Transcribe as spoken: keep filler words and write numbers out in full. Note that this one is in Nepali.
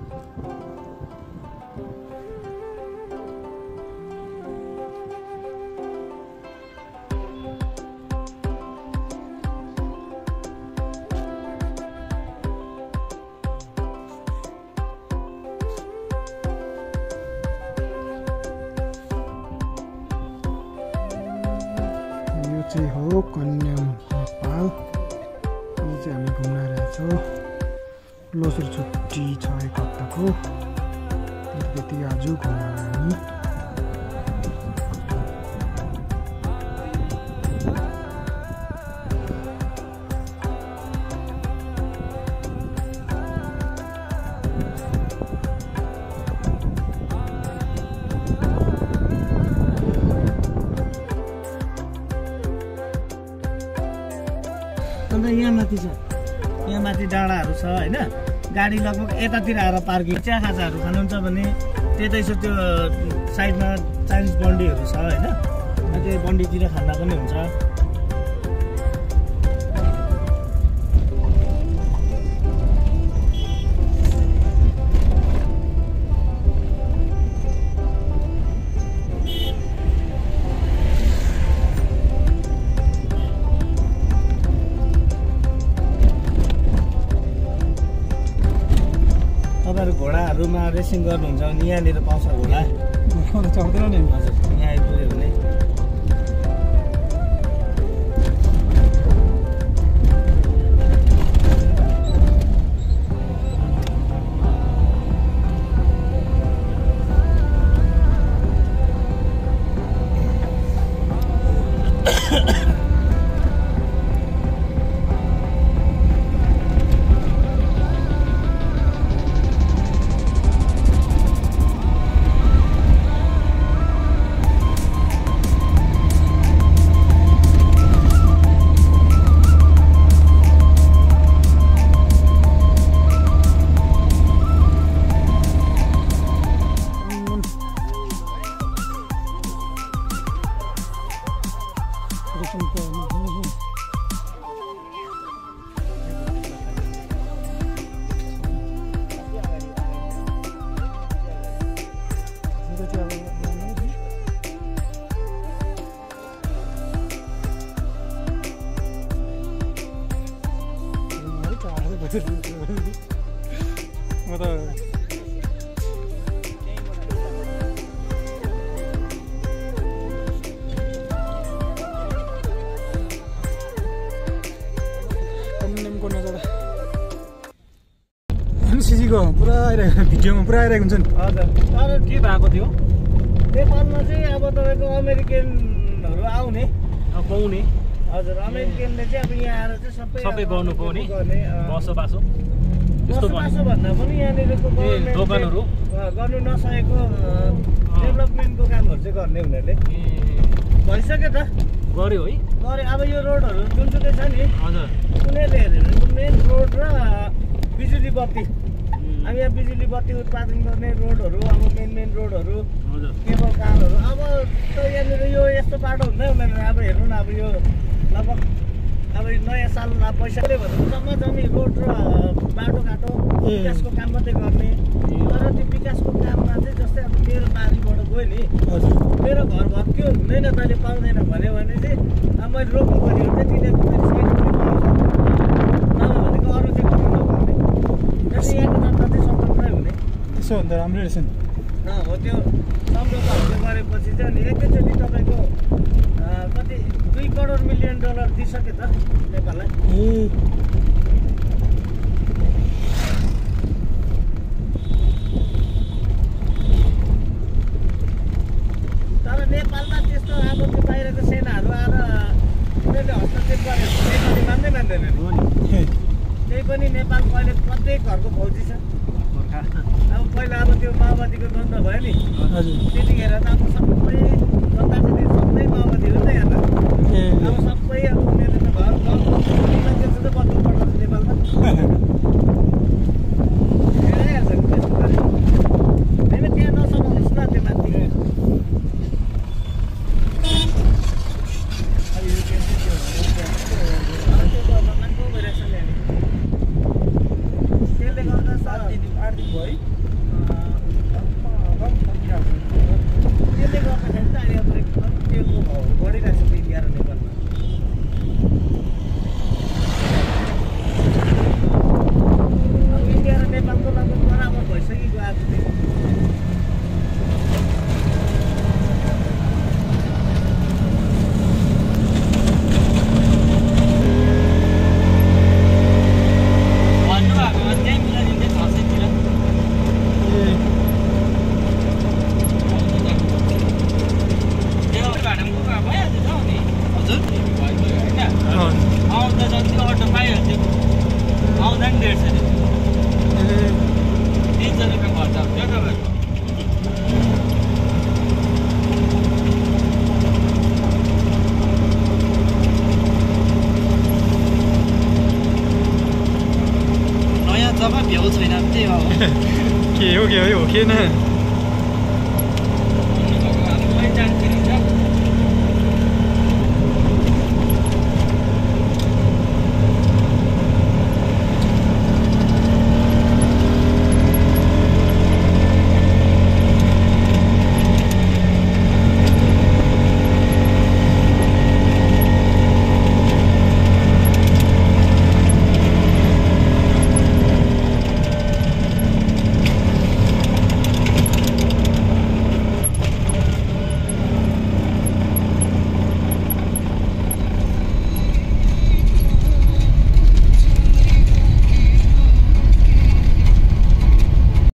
चाहिँ हो कन्याम नेपाल। यो चाहिँ हामी घुम्न आइरहेछौँ। लोसर छुट्टी छ एक हप्ताको, त्यति आज घुम्न हामी। यहाँ माथि छ, यहाँ माथि डाँडाहरू छ होइन। गाडी लगभग यतातिर आएर पार्किङ। चिया खाजाहरू खानुहुन्छ भने त्यतै छ, त्यो साइडमा चाइनिज बन्डीहरू छ होइन। त्यो बन्डीतिर खाँदा पनि हुन्छ। घोडाहरूमा रेसिङ गर्नुहुन्छ भने यहाँनिर पाउँछ घोडा। चढ्दैन नि हजुर, यहाँ आइपुग्यो भने। म त कन्यामको नजारा सिसीको पुरा आइरहेको, भिडियोमा पुरा आइरहेको हुन्छ नि। हजुर, तर के भएको थियो नेपालमा चाहिँ अब तपाईँको अमेरिकनहरू आउने पाउने। हजुर, अमेरिकनले चाहिँ अब यहाँ आएर चाहिँ सबै सबै गर्नु पाउने बसोबासो बसोबासो भन्दा पनि यहाँनिरको दोकानहरू गर्नु नसकेको डेभलपमेन्टको कामहरू चाहिँ गर्ने उनीहरूले। भइसक्यो त, गर्यो है गरे। अब यो रोडहरू जुनसुकै छ नि, हजुर, उनीहरूले हेऱ्यो भने मेन रोड र बिजुली बत्ती, अब यहाँ बिजुली बत्ती उत्पादन गर्ने रोडहरू, अब मेन मेन रोडहरू, केबल कारहरू। अब त यहाँनिर यो यस्तो बाटो हुँदै हुँदैन। अब हेर्नु न, अब यो लगभग अब नयाँ साल पैसाले भन्दा जम्मा जम्मी रोड र बाटोघाटो विकासको काम मात्रै गर्ने। तर त्यो विकासको काममा चाहिँ जस्तै अब मेरो बारीबाट गयो नि, मेरो घर भत्कियो हुँदैन, तैँले पाउँदैन भन्यो भने चाहिँ अब मैले रोक्नु पऱ्यो भने तिनीहरू नभए भनेको अरू चाहिँ गर्नु नपर्ने। त्यसले यहाँको जनता चाहिँ स्वतन्त्रै हुने। त्यसो भन्दा राम्रै रहेछ नि। हो, त्यो सम्झौताहरू गरेपछि चाहिँ अनि एकैचोटि तपाईँको कति दुई करोड मिलियन डलर दिइसक्यो त नेपाललाई। तर नेपालमा त्यस्तो अब त्यो बाहिरको सेनाहरू आएर उनीहरूले हस्तक्षेप गरे नेपाली मान्दै मान्दैनन्। त्यही पनि नेपाल पहिले प्रत्येक घरको फौजी छ। अब पहिला अब त्यो माओवादीको द्वन्द भयो नि, त्यतिखेर त अब सबै जनता जति सबै माओवादी हो नि त यहाँ त। अब सबै अब उनीहरूले त घर घर त्यस्तो चाहिँ बदल्नु पर्छ नेपालमा। हेरिहाल्छ नि त्यस्तो गरे होइन, त्यहाँ नसमाउनुहोस् न त्यो माथि। त्यसले गर्दा आठ दिन भयो। रुपियाँ खर्च हुन्छ तपाईँको नयाँ जग्गा भ्याउ छैन त्यही हो के हो के हो के होइन